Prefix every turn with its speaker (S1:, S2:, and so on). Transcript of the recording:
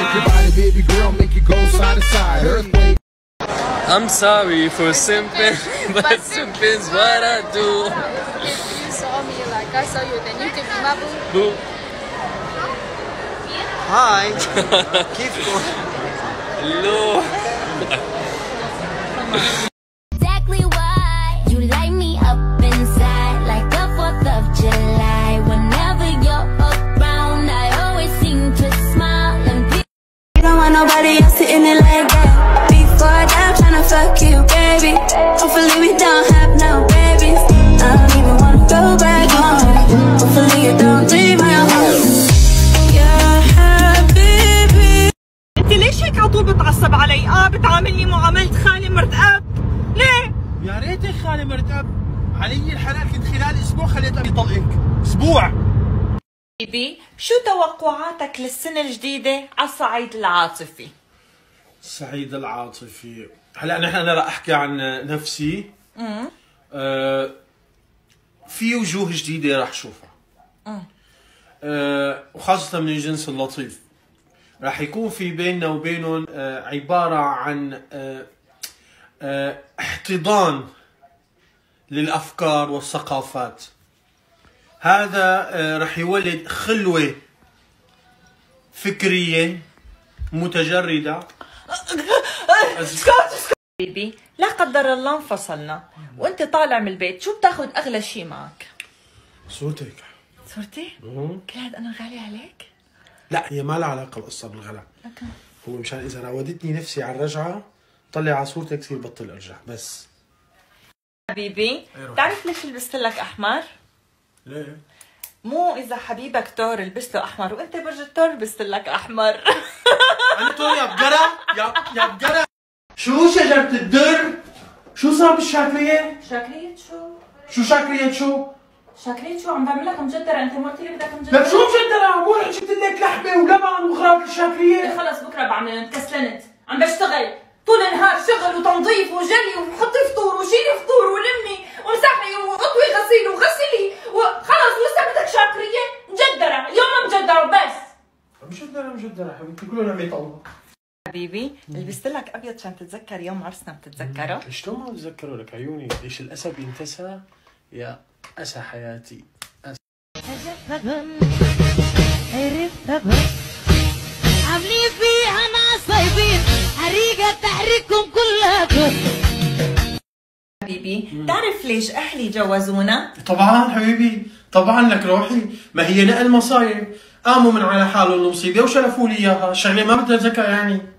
S1: I'm sorry for simping, but simping's what I do.
S2: If you saw me like I saw you, then you could be my boo.
S1: Boo.
S3: Hi. Keep going.
S1: Hello.
S4: Exactly why you light me up inside like the 4th of July. Whenever you're around, I always seem to smile and you don't want nobody else sitting in like that. Before that, I'm tryna fuck you, baby. Hopefully we don't have no babies. I don't even wanna go back home. Hopefully you don't leave my home.
S5: ليش هيك على طول بتعصب علي؟ بتعاملني معاملة خالي مرت اب، ليه؟
S3: يا ريتك خالي مرت اب، علي الحلال كنت خلال اسبوع خليت ابي يطلقك، اسبوع.
S5: بيبي، شو توقعاتك للسنة الجديدة على الصعيد العاطفي؟
S3: الصعيد العاطفي، هلا نحن انا رح احكي عن نفسي. في وجوه جديدة رح اشوفها. وخاصة من الجنس اللطيف. راح يكون في بيننا وبينهم عبارة عن احتضان للأفكار والثقافات. هذا راح يولد خلوة فكرية متجردة.
S5: بيبي، لا قدر الله انفصلنا وانت طالع من البيت، شو بتاخذ أغلى شيء معك؟
S3: صوتك.
S5: صورتي؟ كل هذا أنا غالي عليك؟
S3: لا، هي ما لها علاقة القصة بالغلا. هو مشان إذا راودتني نفسي على الرجعة طلع على صورتك تصير بطل ارجع بس.
S5: حبيبي، بتعرف ليش لبست لك أحمر؟
S3: ليه؟
S5: مو إذا حبيبك تور لبست له أحمر وأنت برج التور لبست لك أحمر.
S3: أنا تور يا بقرة، يا بقرة. شو شجرة الدر؟ شو صار بالشاكرية؟
S5: شاكرية شو؟
S3: شو شاكرية شو؟
S5: شاكرية شو؟ عم بعمل لك مجدرة، أنت ما قلت لي بدك مجدرة؟
S3: لك شو مجدرة؟ مو رح جبت لك لحمة ولبن وغراض الشاكرية؟
S5: خلص بكره بعمل، تكسلنت، عم بشتغل طول النهار، شغل وتنظيف وجلي وحطي فطور وشيلي فطور ولمي ومسحي واطوي غسيل وغسلي وخلص. لسه بدك شاكرية؟ مجدرة، يوم مجدرة بس.
S3: مجدرة حبيبتي، كلهم عم يطلعوا.
S5: حبيبي، لبست لك ابيض عشان تتذكر يوم عرسنا، بتتذكره؟
S3: شلون ما بتذكره لك عيوني، ليش الاسى بينتسى؟ يا اسى حياتي.
S4: عاملين فيها ناس طيبين، حريقة تحريككم كلكم.
S5: حبيبي، تعرف ليش أهلي جوزونا؟
S3: طبعا حبيبي، طبعا لك روحي، ما هي نقل مصايب، قاموا من على حالهم المصيبة وشرفوا لي اياها، شغلة ما بدها ذكاء يعني.